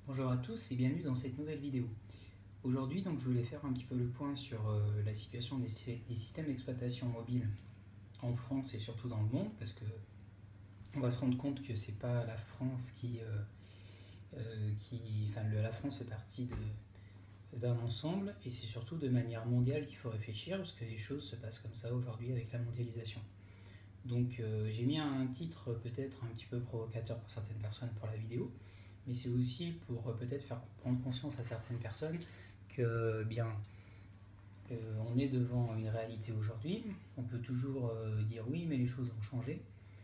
Bonjour à tous et bienvenue dans cette nouvelle vidéo. Aujourd'hui, donc, je voulais faire un petit peu le point sur la situation des systèmes d'exploitation mobile en France et surtout dans le monde, parce que on va se rendre compte que c'est pas la France la France fait partie d'un ensemble, et c'est surtout de manière mondiale qu'il faut réfléchir, parce que les choses se passent comme ça aujourd'hui avec la mondialisation. Donc j'ai mis un titre peut-être un petit peu provocateur pour certaines personnes pour la vidéo, mais c'est aussi pour peut-être faire prendre conscience à certaines personnes que on est devant une réalité aujourd'hui. On peut toujours dire oui, mais les choses ont changé.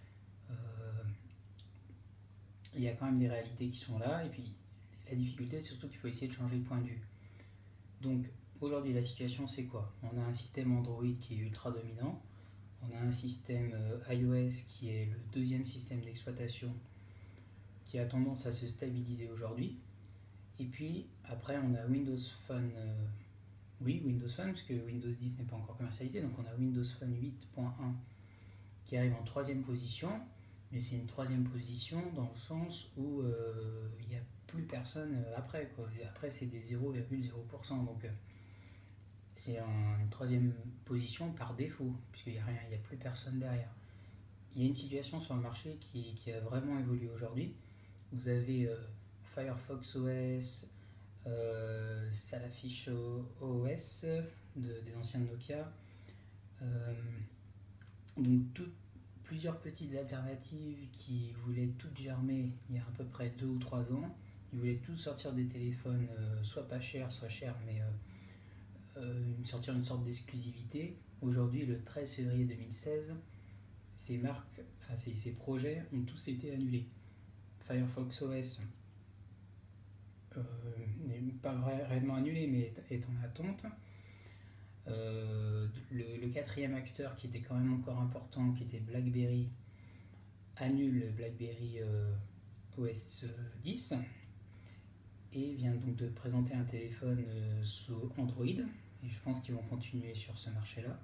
Il y a quand même des réalités qui sont là, et puis la difficulté, c'est surtout qu'il faut essayer de changer de point de vue. Donc aujourd'hui, la situation, c'est quoi? On a un système Android qui est ultra dominant. On a un système iOS qui est le deuxième système d'exploitation qui a tendance à se stabiliser aujourd'hui. Et puis après, on a Windows Phone, Windows Phone, parce que Windows 10 n'est pas encore commercialisé, donc on a Windows Phone 8.1 qui arrive en troisième position, mais c'est une troisième position dans le sens où il n'y a plus personne après, quoi. Et après, c'est des 0,0%, donc c'est une troisième position par défaut, puisqu'il n'y a rien, il n'y a plus personne derrière. Il y a une situation sur le marché qui a vraiment évolué aujourd'hui. Vous avez Firefox OS, Salafish OS des anciens Nokia. Donc plusieurs petites alternatives qui voulaient toutes germer il y a à peu près 2 ou 3 ans. Ils voulaient tous sortir des téléphones soit pas chers, soit chers, mais sortir une sorte d'exclusivité. Aujourd'hui, le 13 février 2016, ces projets ont tous été annulés. Firefox OS n'est pas réellement annulé, mais est en attente. Le quatrième acteur qui était quand même encore important, qui était BlackBerry, annule BlackBerry OS 10 et vient donc de présenter un téléphone sous Android, et je pense qu'ils vont continuer sur ce marché-là.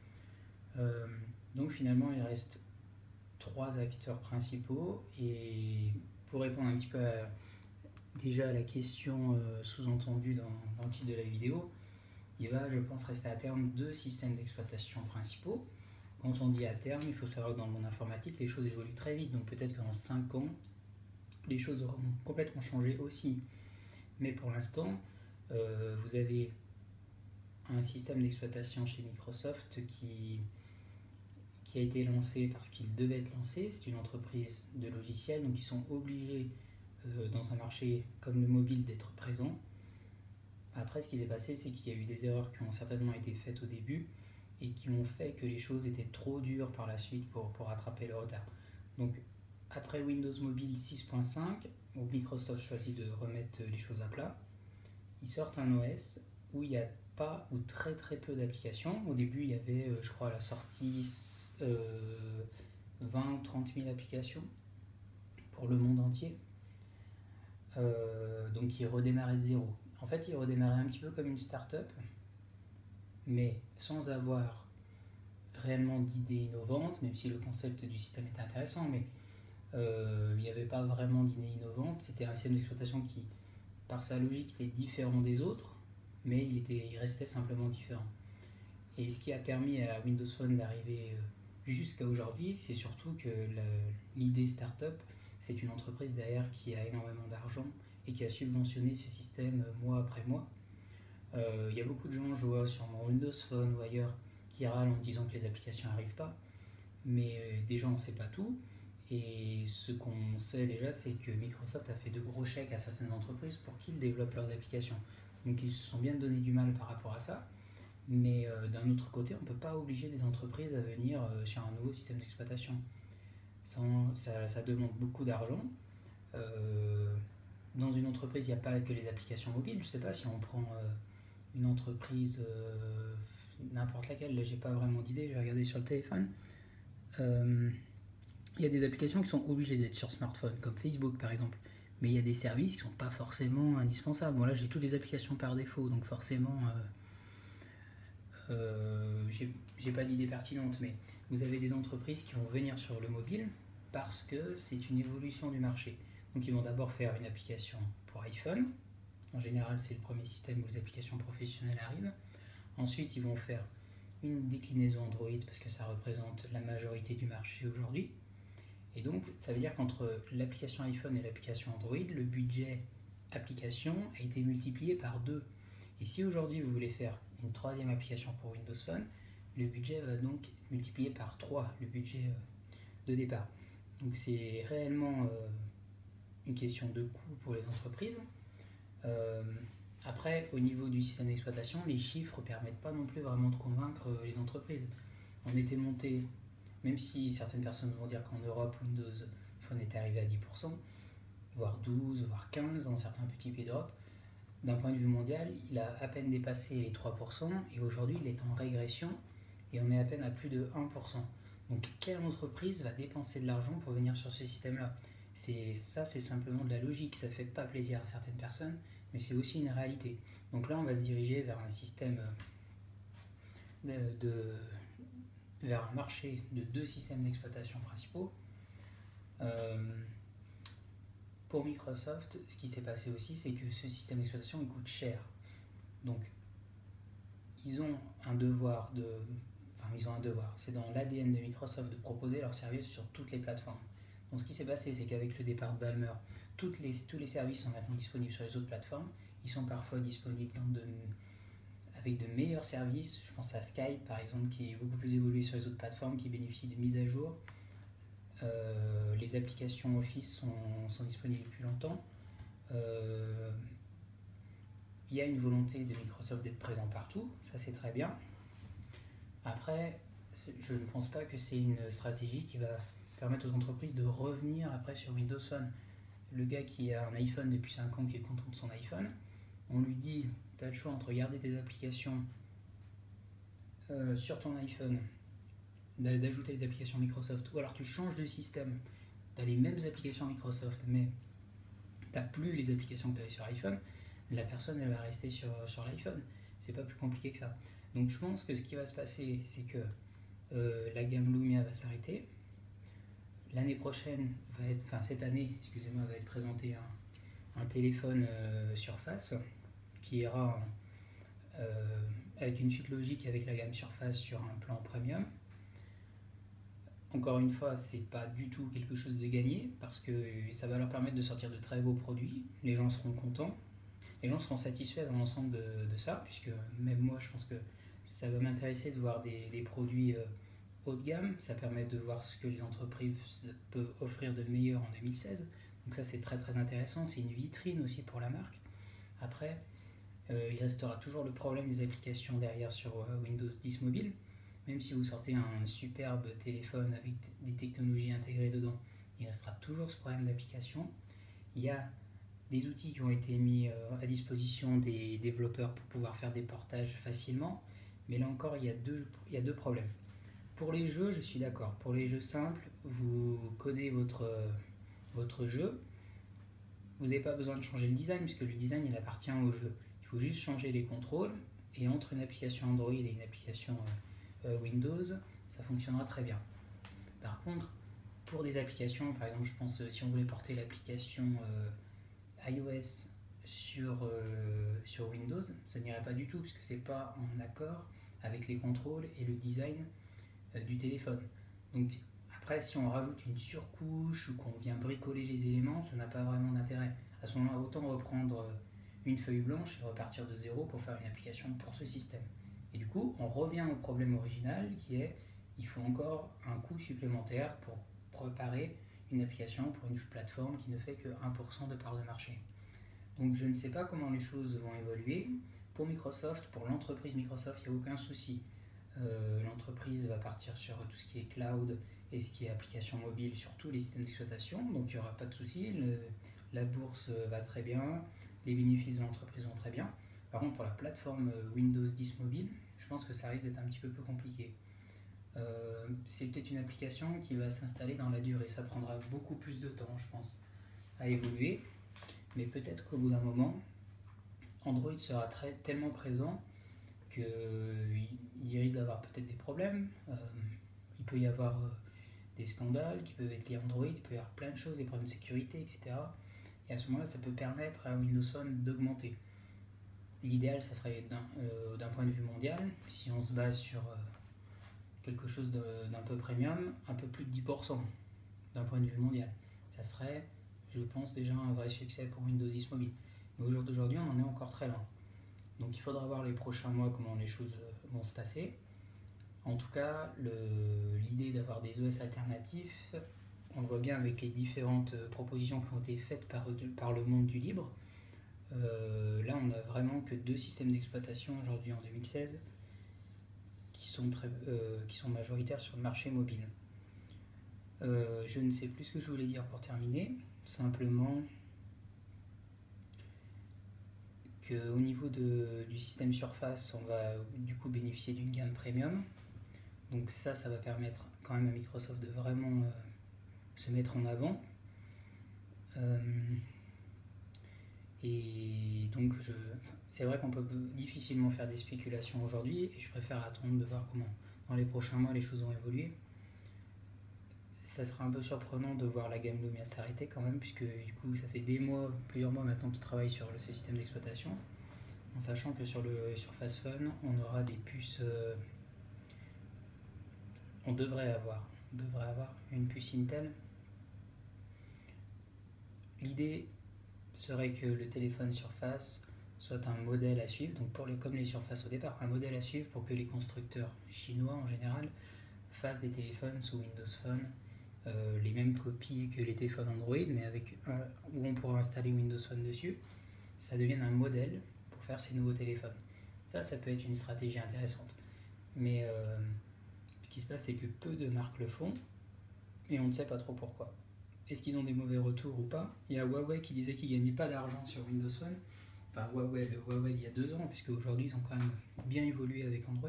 Donc finalement, il reste 3 acteurs principaux, et pour répondre un petit peu déjà à la question sous-entendue dans le titre de la vidéo, il va, je pense, rester à terme 2 systèmes d'exploitation principaux. Quand on dit à terme, il faut savoir que dans le monde informatique, les choses évoluent très vite, donc peut-être qu'en 5 ans, les choses auront complètement changé aussi. Mais pour l'instant, vous avez un système d'exploitation chez Microsoft qui a été lancé parce qu'il devait être lancé. C'est une entreprise de logiciels, donc ils sont obligés dans un marché comme le mobile d'être présents. Après, ce qui s'est passé, c'est qu'il y a eu des erreurs qui ont certainement été faites au début et qui ont fait que les choses étaient trop dures par la suite pour rattraper le retard. Donc après Windows Mobile 6.5, où Microsoft choisit de remettre les choses à plat, ils sortent un OS où il n'y a pas ou très très peu d'applications. Au début, il y avait, je crois, à la sortie 20 ou 30 000 applications pour le monde entier. Donc ils redémarraient de zéro. En fait, ils redémarraient un petit peu comme une start-up, mais sans avoir réellement d'idées innovantes, même si le concept du système était intéressant, mais il n'y avait pas vraiment d'idées innovantes. C'était un système d'exploitation qui, par sa logique, était différent des autres, mais il restait simplement différent. Et ce qui a permis à Windows Phone d'arriver jusqu'à aujourd'hui, c'est surtout que l'idée start-up, c'est une entreprise derrière qui a énormément d'argent et qui a subventionné ce système mois après mois. Il y a beaucoup de gens, je vois sur mon Windows Phone ou ailleurs, qui râlent en disant que les applications n'arrivent pas, mais déjà on ne sait pas tout. Et ce qu'on sait déjà, c'est que Microsoft a fait de gros chèques à certaines entreprises pour qu'ils développent leurs applications. Donc ils se sont bien donné du mal par rapport à ça. Mais d'un autre côté, on ne peut pas obliger des entreprises à venir sur un nouveau système d'exploitation. Ça demande beaucoup d'argent. Dans une entreprise, il n'y a pas que les applications mobiles. Je ne sais pas si on prend une entreprise, n'importe laquelle, là j'ai pas vraiment d'idée, je vais regarder sur le téléphone. Il y a des applications qui sont obligées d'être sur smartphone, comme Facebook par exemple. Mais il y a des services qui ne sont pas forcément indispensables. Bon là j'ai toutes les applications par défaut, donc forcément j'ai pas d'idée pertinente, mais vous avez des entreprises qui vont venir sur le mobile parce que c'est une évolution du marché. Donc ils vont d'abord faire une application pour iPhone. En général, c'est le premier système où les applications professionnelles arrivent. Ensuite, ils vont faire une déclinaison Android parce que ça représente la majorité du marché aujourd'hui. Et donc, ça veut dire qu'entre l'application iPhone et l'application Android, le budget application a été multiplié par 2. Et si aujourd'hui vous voulez faire une troisième application pour Windows Phone, le budget va donc être multiplié par 3, le budget de départ. Donc c'est réellement une question de coût pour les entreprises. Après, au niveau du système d'exploitation, les chiffres ne permettent pas non plus vraiment de convaincre les entreprises. On était monté, même si certaines personnes vont dire qu'en Europe, Windows Phone est arrivé à 10%, voire 12, voire 15 dans certains petits pays d'Europe, d'un point de vue mondial, il a à peine dépassé les 3% et aujourd'hui il est en régression et on est à peine à plus de 1%. Donc quelle entreprise va dépenser de l'argent pour venir sur ce système-là? C'est simplement de la logique, ça ne fait pas plaisir à certaines personnes, mais c'est aussi une réalité. Donc là on va se diriger vers un système vers un marché de 2 systèmes d'exploitation principaux. Pour Microsoft, ce qui s'est passé aussi, c'est que ce système d'exploitation il coûte cher. Donc, ils ont un devoir, c'est dans l'ADN de Microsoft de proposer leurs services sur toutes les plateformes. Donc, ce qui s'est passé, c'est qu'avec le départ de Ballmer, tous les services sont maintenant disponibles sur les autres plateformes. Ils sont parfois disponibles avec de meilleurs services. Je pense à Skype, par exemple, qui est beaucoup plus évolué sur les autres plateformes, qui bénéficie de mises à jour. Les applications Office sont disponibles depuis longtemps. Il y a une volonté de Microsoft d'être présent partout, ça c'est très bien. Après, je ne pense pas que c'est une stratégie qui va permettre aux entreprises de revenir après sur Windows Phone. Le gars qui a un iPhone depuis 5 ans, qui est content de son iPhone, on lui dit, tu as le choix entre garder tes applications sur ton iPhone, d'ajouter les applications Microsoft, ou alors tu changes de système, tu as les mêmes applications Microsoft, mais tu n'as plus les applications que tu avais sur iPhone, la personne elle va rester sur l'iPhone. C'est pas plus compliqué que ça. Donc je pense que ce qui va se passer, c'est que la gamme Lumia va s'arrêter. L'année prochaine, cette année, excusez-moi, va être présenté un téléphone Surface qui ira avec une suite logique avec la gamme Surface sur un plan premium. Encore une fois, c'est pas du tout quelque chose de gagné parce que ça va leur permettre de sortir de très beaux produits. Les gens seront contents, les gens seront satisfaits dans l'ensemble de ça, puisque même moi, je pense que ça va m'intéresser de voir des produits haut de gamme. Ça permet de voir ce que les entreprises peuvent offrir de meilleur en 2016. Donc ça, c'est très très intéressant. C'est une vitrine aussi pour la marque. Après, il restera toujours le problème des applications derrière sur Windows 10 Mobile. Même si vous sortez un superbe téléphone avec des technologies intégrées dedans, il restera toujours ce problème d'application. Il y a des outils qui ont été mis à disposition des développeurs pour pouvoir faire des portages facilement, mais là encore, il y a deux problèmes. Pour les jeux, je suis d'accord. Pour les jeux simples, vous codez votre jeu, vous n'avez pas besoin de changer le design, puisque le design il appartient au jeu. Il faut juste changer les contrôles, et entre une application Android et une application Windows, ça fonctionnera très bien. Par contre, pour des applications, par exemple, je pense si on voulait porter l'application iOS sur Windows, ça n'irait pas du tout, parce que c'est pas en accord avec les contrôles et le design du téléphone. Donc après, si on rajoute une surcouche ou qu'on vient bricoler les éléments, ça n'a pas vraiment d'intérêt. À ce moment-là, autant reprendre une feuille blanche et repartir de zéro pour faire une application pour ce système. Et du coup, on revient au problème original qui est il faut encore un coût supplémentaire pour préparer une application pour une plateforme qui ne fait que 1% de part de marché. Donc je ne sais pas comment les choses vont évoluer. Pour Microsoft, pour l'entreprise Microsoft, il n'y a aucun souci. L'entreprise va partir sur tout ce qui est cloud et ce qui est application mobile sur tous les systèmes d'exploitation, donc il n'y aura pas de souci. La bourse va très bien, les bénéfices de l'entreprise vont très bien. Par contre, pour la plateforme Windows 10 Mobile, je pense que ça risque d'être un petit peu plus compliqué. C'est peut-être une application qui va s'installer dans la durée. Ça prendra beaucoup plus de temps, je pense, à évoluer. Mais peut-être qu'au bout d'un moment, Android sera tellement présent qu'il risque d'avoir peut-être des problèmes. Il peut y avoir des scandales qui peuvent être liés à Android, il peut y avoir plein de choses, des problèmes de sécurité, etc. Et à ce moment-là, ça peut permettre à Windows Phone d'augmenter. L'idéal, ça serait d'un point de vue mondial, si on se base sur quelque chose d'un peu premium, un peu plus de 10% d'un point de vue mondial. Ça serait, je pense, déjà un vrai succès pour Windows 10 Mobile. Mais au jour d'aujourd'hui, on en est encore très loin. Donc il faudra voir les prochains mois comment les choses vont se passer. En tout cas, l'idée d'avoir des OS alternatifs, on le voit bien avec les différentes propositions qui ont été faites par le monde du libre. Là, on n'a vraiment que 2 systèmes d'exploitation aujourd'hui en 2016 qui sont majoritaires sur le marché mobile. Je ne sais plus ce que je voulais dire pour terminer. Simplement qu'au niveau du système Surface, on va du coup bénéficier d'une gamme premium. Donc ça va permettre quand même à Microsoft de vraiment se mettre en avant. Et donc c'est vrai qu'on peut difficilement faire des spéculations aujourd'hui et je préfère attendre de voir comment dans les prochains mois les choses vont évoluer. Ça sera un peu surprenant de voir la gamme Lumia s'arrêter quand même, puisque du coup ça fait plusieurs mois maintenant qu'ils travaillent sur ce système d'exploitation, en sachant que sur Surface Phone on aura des puces, on devrait avoir une puce Intel. L'idée serait que le téléphone Surface soit un modèle à suivre, donc comme les Surface au départ, un modèle à suivre pour que les constructeurs chinois en général fassent des téléphones sous Windows Phone, les mêmes copies que les téléphones Android, mais où on pourra installer Windows Phone dessus, ça devienne un modèle pour faire ces nouveaux téléphones. Ça peut être une stratégie intéressante. Mais ce qui se passe, c'est que peu de marques le font, et on ne sait pas trop pourquoi. Est-ce qu'ils ont des mauvais retours ou pas? Il y a Huawei qui disait qu'ils ne gagnaient pas d'argent sur Windows Phone. Enfin, Huawei il y a 2 ans, puisque aujourd'hui ils ont quand même bien évolué avec Android.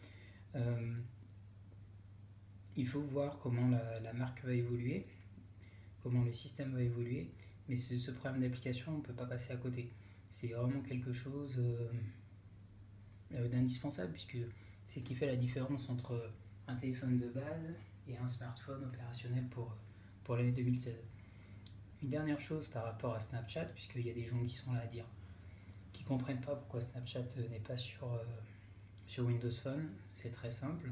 Il faut voir comment la marque va évoluer, comment le système va évoluer, mais ce problème d'application, on ne peut pas passer à côté. C'est vraiment quelque chose d'indispensable, puisque c'est ce qui fait la différence entre un téléphone de base et un smartphone opérationnel pour l'année 2016. Une dernière chose par rapport à Snapchat, puisqu'il y a des gens qui sont là à dire qui ne comprennent pas pourquoi Snapchat n'est pas sur Windows Phone, c'est très simple.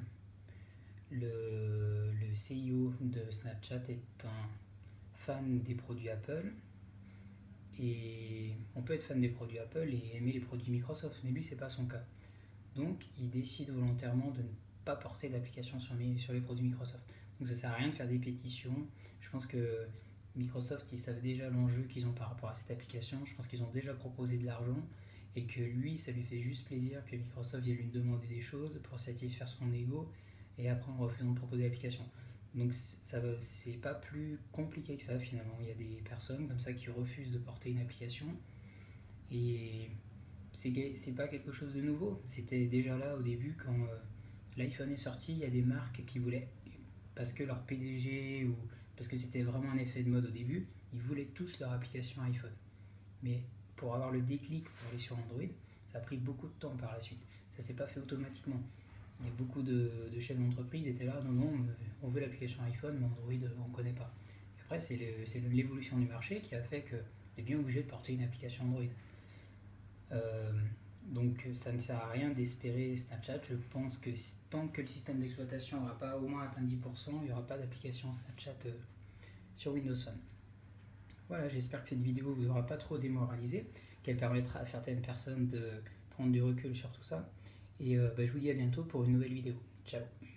Le CEO de Snapchat est un fan des produits Apple, et on peut être fan des produits Apple et aimer les produits Microsoft, mais lui c'est pas son cas. Donc il décide volontairement de ne pas porter d'application sur les produits Microsoft. Donc ça sert à rien de faire des pétitions. Je pense que Microsoft, ils savent déjà l'enjeu qu'ils ont par rapport à cette application. Je pense qu'ils ont déjà proposé de l'argent et que lui, ça lui fait juste plaisir que Microsoft vienne lui demander des choses pour satisfaire son ego et après en refusant de proposer l'application. Donc c'est pas plus compliqué que ça finalement. Il y a des personnes comme ça qui refusent de porter une application et c'est pas quelque chose de nouveau. C'était déjà là au début quand l'iPhone est sorti. Il y a des marques qui voulaient, parce que leur PDG ou parce que c'était vraiment un effet de mode au début, ils voulaient tous leur application iPhone. Mais pour avoir le déclic pour aller sur Android, ça a pris beaucoup de temps par la suite. Ça s'est pas fait automatiquement. Il y a beaucoup de chefs d'entreprise étaient là, non, on veut l'application iPhone, mais Android, on ne connaît pas. Et après, c'est l'évolution du marché qui a fait que c'était bien obligé de porter une application Android. Donc ça ne sert à rien d'espérer Snapchat. Je pense que tant que le système d'exploitation n'aura pas au moins atteint 10%, il n'y aura pas d'application Snapchat sur Windows Phone. Voilà, j'espère que cette vidéo vous aura pas trop démoralisé, qu'elle permettra à certaines personnes de prendre du recul sur tout ça. Et je vous dis à bientôt pour une nouvelle vidéo. Ciao.